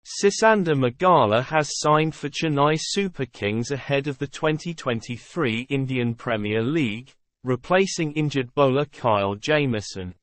Sisanda Magala has signed for Chennai Super Kings ahead of the 2023 Indian Premier League, replacing injured bowler Kyle Jamieson.